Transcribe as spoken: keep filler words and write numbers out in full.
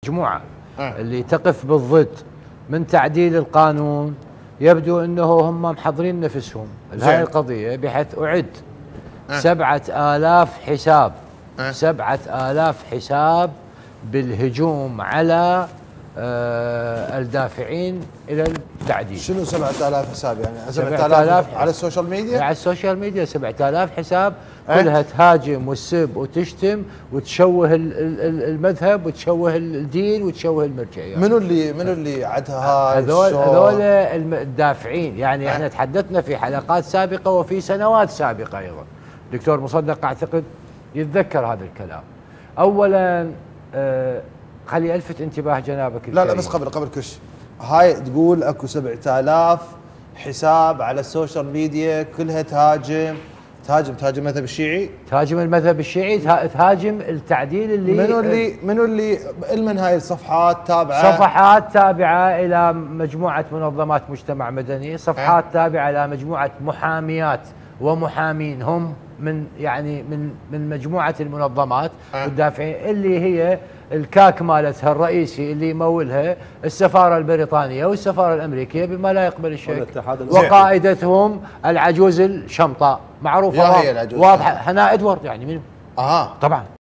المجموعة اللي تقف بالضد من تعديل القانون يبدو أنه هم محضرين نفسهم لهذه القضية، بحيث أعد سبعة آلاف حساب سبعة آلاف حساب بالهجوم على آه الدافعين إلى التعديل. شنو سبعة آلاف حساب يعني؟ سبعة آلاف على السوشيال ميديا؟ على السوشيال ميديا سبعة آلاف حساب كلها تهاجم وتسب وتشتم وتشوه المذهب وتشوه الدين وتشوه المرجعية. منو اللي منو اللي عدها هاي؟ هذول هذول الدافعين، يعني احنا تحدثنا في حلقات سابقة وفي سنوات سابقة أيضا. دكتور مصدق أعتقد يتذكر هذا الكلام. أولا آه خلي ألفت انتباه جنابك. لا لا بس قبل قبل كل شيء، هاي تقول اكو سبعة آلاف حساب على السوشيال ميديا كلها تهاجم تهاجم تهاجم المذهب الشيعي، تهاجم المذهب الشيعي، تهاجم التعديل اللي منو اللي منو اللي المن هاي الصفحات تابعه؟ صفحات تابعه الى مجموعه منظمات مجتمع مدني، صفحات أه؟ تابعه الى مجموعه محاميات ومحامين هم من يعني من من مجموعه المنظمات والدافعين أه؟ اللي هي الكاك مالتها الرئيسي اللي يمولها السفاره البريطانيه والسفاره الامريكيه بما لا يقبل الشك، وقائدتهم العجوز الشمطاء معروفه واضحه. هنا ادوارد يعني منو؟ اها طبعا